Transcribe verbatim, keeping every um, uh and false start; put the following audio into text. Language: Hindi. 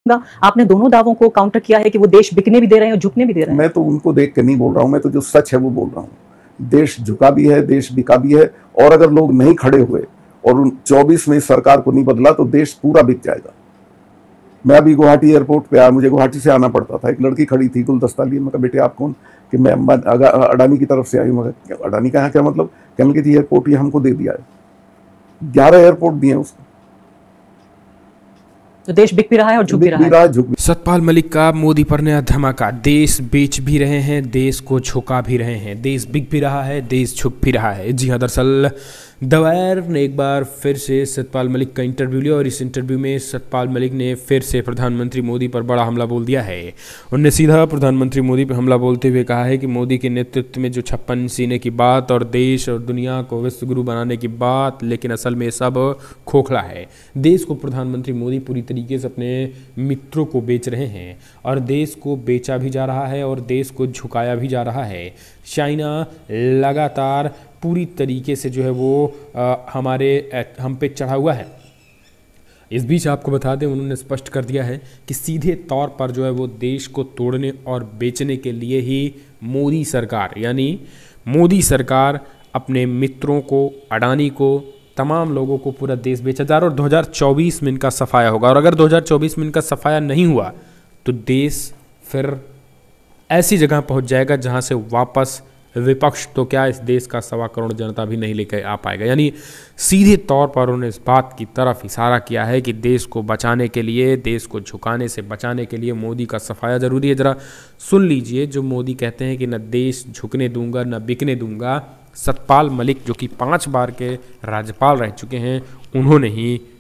आपने दोनों दावों को काउंटर किया है कि वो देश बिकने भी दे रहे हैं और झुकने भी दे रहे हैं। मैं तो उनको देख के नहीं बोल रहा हूं, मैं तो जो सच है वो बोल रहा हूं। देश झुका भी है, देश बिका भी है, और अगर लोग नहीं खड़े हुए और उन चौबीस में सरकार को नहीं बदला तो देश पूरा बिक जाएगा। मैं अभी गुवाहाटी एयरपोर्ट पे आया, मुझे गुवाहाटी से आना पड़ता था, एक लड़की खड़ी थी गुलदस्ता लिए। मैं कहा बेटे आप कौन? कि मैं अडानी की तरफ से आई हूँ। अडानी का क्या मतलब? कहने लगे जी एयरपोर्ट ये हमको दे दिया है। ग्यारह एयरपोर्ट दिए उसको, तो देश बिक भी रहा है और झुक भी रहा है। झुक भी। सतपाल मलिक का मोदी पर नया धमाका। देश बेच भी रहे हैं, देश को झुका भी रहे हैं, देश बिक भी रहा है, देश झुक भी रहा है। जी हाँ, दरअसल द वायर ने एक बार फिर से सतपाल मलिक का इंटरव्यू लिया और इस इंटरव्यू में सतपाल मलिक ने फिर से प्रधानमंत्री मोदी पर बड़ा हमला बोल दिया है। उन्होंने सीधा प्रधानमंत्री मोदी पर हमला बोलते हुए कहा है कि मोदी के नेतृत्व में जो छप्पन सीने की बात और देश और दुनिया को विश्वगुरु बनाने की बात, लेकिन असल में सब खोखला है। देश को प्रधानमंत्री मोदी पूरी तरीके से अपने मित्रों को बेच रहे हैं और देश को बेचा भी जा रहा है और देश को झुकाया भी जा रहा है। चाइना लगातार पूरी तरीके से जो है वो आ, हमारे हम पे चढ़ा हुआ है। इस बीच आपको बता दें, उन्होंने स्पष्ट कर दिया है कि सीधे तौर पर जो है वो देश को तोड़ने और बेचने के लिए ही मोदी सरकार, यानी मोदी सरकार अपने मित्रों को, अडानी को, तमाम लोगों को पूरा देश बेचा जा रहा है और दो हज़ार चौबीस में इनका सफाया होगा। और अगर दो हज़ार चौबीस में इनका सफाया नहीं हुआ तो देश फिर ऐसी जगह पहुंच जाएगा जहां से वापस विपक्ष तो क्या इस देश का सवा करोड़ जनता भी नहीं लेकर आ पाएगा। यानी सीधे तौर पर उन्होंने इस बात की तरफ इशारा किया है कि देश को बचाने के लिए, देश को झुकाने से बचाने के लिए मोदी का सफाया ज़रूरी है। ज़रा सुन लीजिए जो मोदी कहते हैं कि न देश झुकने दूंगा न बिकने दूंगा। सतपाल मलिक जो कि पाँच बार के राज्यपाल रह चुके हैं, उन्होंने ही